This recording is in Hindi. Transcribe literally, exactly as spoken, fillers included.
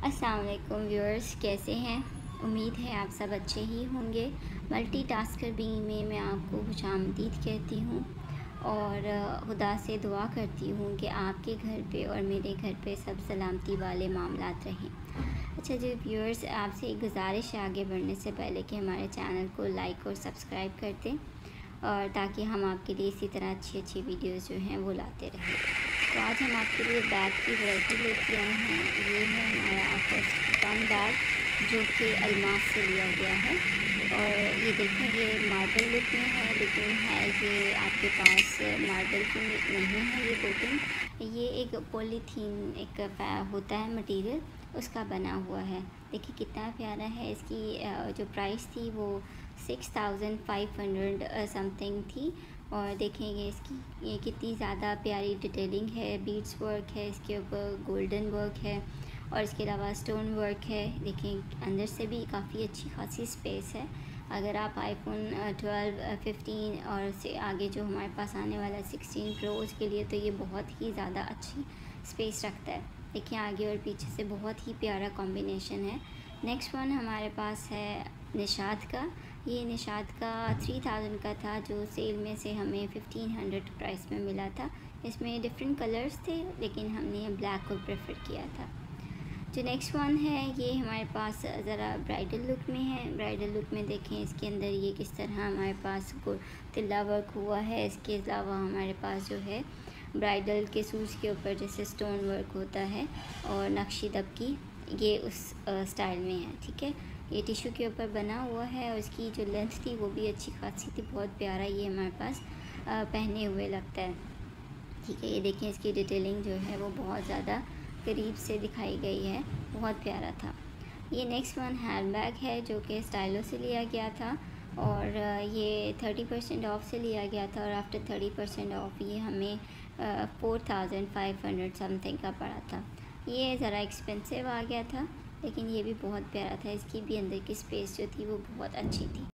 अस्सलाम वालेकुम व्यूअर्स, कैसे हैं? उम्मीद है आप सब अच्छे ही होंगे। मल्टीटास्कर बीइंग में मैं आपको खुशामदीद कहती हूँ और खुदा से दुआ करती हूँ कि आपके घर पे और मेरे घर पे सब सलामती वाले मामलात रहें। अच्छा जी व्यूअर्स, आपसे एक गुजारिश है आगे बढ़ने से पहले कि हमारे चैनल को लाइक और सब्सक्राइब कर दें और ताकि हम आपके लिए इसी तरह अच्छी अच्छी वीडियोज़ जो हैं वो लाते रहें। तो आज हम आपके लिए बैग की वैरायटी लेके आए हैं। ये है हमारा फर्स्ट कम बैग जो कि अलमास से लिया गया है और ये देखें ये मार्बल लुक में है, लेकिन है ये आपके पास मार्बल की नहीं है। ये कोटिंग ये एक पॉलीथीन एक होता है मटेरियल, उसका बना हुआ है। देखिए कितना प्यारा है। इसकी जो प्राइस थी वो six thousand five hundred something थी और देखेंगे इसकी ये कितनी ज़्यादा प्यारी डिटेलिंग है। बीड्स वर्क है, इसके ऊपर गोल्डन वर्क है और इसके अलावा स्टोन वर्क है। देखें अंदर से भी काफ़ी अच्छी खासी स्पेस है। अगर आप आईफोन ट्वेल्व, फिफ्टीन और से आगे जो हमारे पास आने वाला सिक्सटीन प्रो उसके लिए तो ये बहुत ही ज़्यादा अच्छी स्पेस रखता है। देखिए आगे और पीछे से बहुत ही प्यारा कॉम्बिनेशन है। नेक्स्ट वन हमारे पास है निशात का। ये निशात का थ्री थाउजेंड का था जो सेल में से हमें फिफ्टीन हंड्रेड प्राइस में मिला था। इसमें डिफरेंट कलर्स थे लेकिन हमने ब्लैक को प्रेफर किया था। जो नेक्स्ट वन है ये हमारे पास ज़रा ब्राइडल लुक में है। ब्राइडल लुक में देखें इसके अंदर ये किस तरह हमारे पास तिल्ला वर्क हुआ है। इसके अलावा हमारे पास जो है ब्राइडल के सूट्स के ऊपर जैसे स्टोन वर्क होता है और नक्शी दबकी ये उस स्टाइल में है। ठीक है, ये टिश्यू के ऊपर बना हुआ है और इसकी जो लेंथ थी वो भी अच्छी खासी थी। बहुत प्यारा ये हमारे पास आ, पहने हुए लगता है। ठीक है, ये देखें इसकी डिटेलिंग जो है वो बहुत ज़्यादा करीब से दिखाई गई है, बहुत प्यारा था। ये नेक्स्ट वन हैंड बैग है जो कि स्टाइलो से लिया गया था और ये थर्टी परसेंट ऑफ से लिया गया था और आफ्टर थर्टी परसेंट ऑफ ये हमें four thousand five hundred something का पड़ा था। ये ज़रा एक्सपेंसिव आ गया था लेकिन ये भी बहुत प्यारा था। इसकी भी अंदर की स्पेस जो थी वो बहुत अच्छी थी।